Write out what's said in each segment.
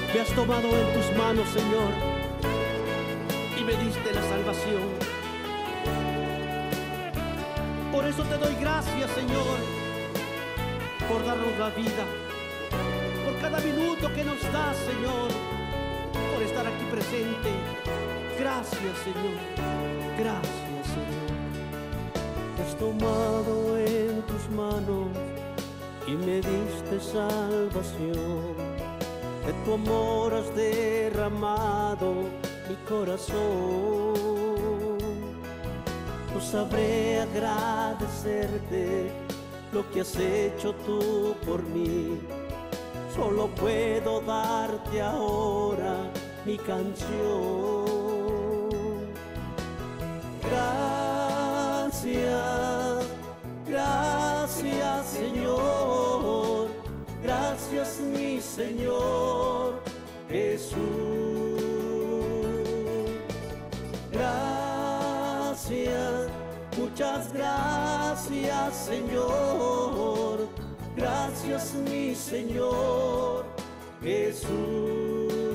Me has tomado en tus manos, Señor, y me diste la salvación. Por eso te doy gracias, Señor, por darnos la vida, por cada minuto que nos das, Señor, por estar aquí presente. Gracias, Señor, gracias, Señor. Me has tomado en tus manos y me diste salvación. De tu amor has derramado mi corazón. No sabré agradecerte lo que has hecho tú por mí. Solo puedo darte ahora mi canción. Gracias, gracias, Señor. Gracias, mi Señor Jesús. Gracias, muchas gracias, Señor. Gracias, mi Señor Jesús.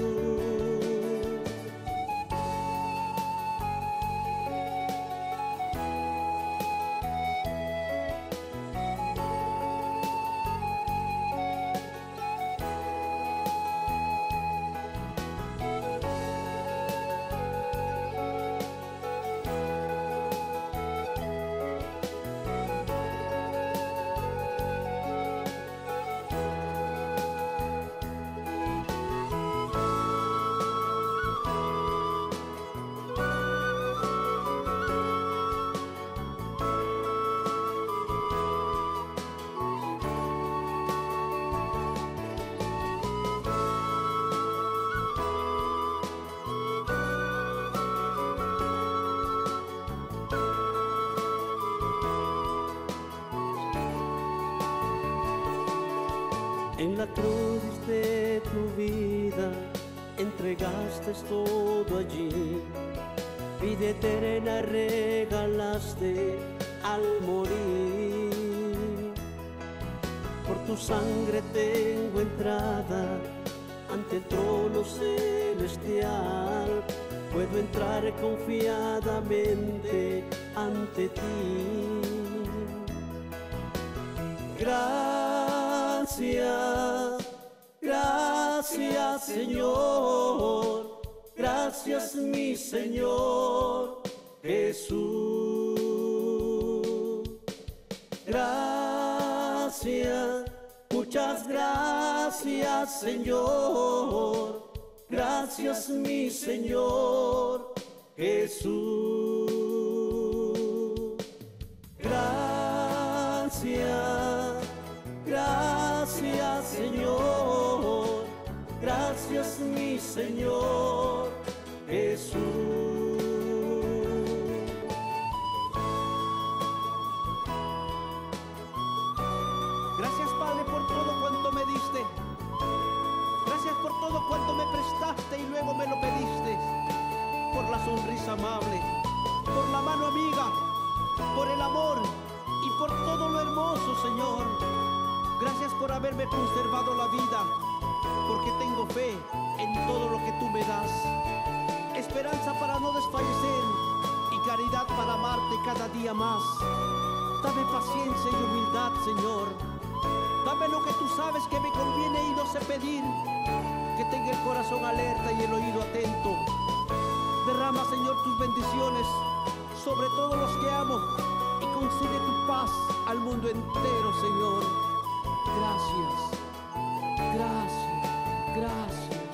En la cruz de tu vida entregaste todo allí. Vida eterna regalaste al morir. Por tu sangre tengo entrada ante el trono celestial. Puedo entrar confiadamente ante ti. Gracias, gracias, Señor. Gracias, mi Señor Jesús. Gracias, muchas gracias, Señor. Gracias, mi Señor Jesús. Gracias, gracias, Señor. Gracias, mi Señor Jesús. Gracias, Padre, por todo cuanto me diste. Gracias por todo cuanto me prestaste y luego me lo pediste. Por la sonrisa amable, por la mano amiga, por el amor y por todo lo hermoso, Señor. Gracias por haberme conservado la vida, porque tengo fe en todo lo que tú me das. Esperanza para no desfallecer y caridad para amarte cada día más. Dame paciencia y humildad, Señor. Dame lo que tú sabes que me conviene y no sé pedir. Que tenga el corazón alerta y el oído atento. Derrama, Señor, tus bendiciones sobre todos los que amo y concede tu paz al mundo entero, Señor. Gracias, gracias, gracias.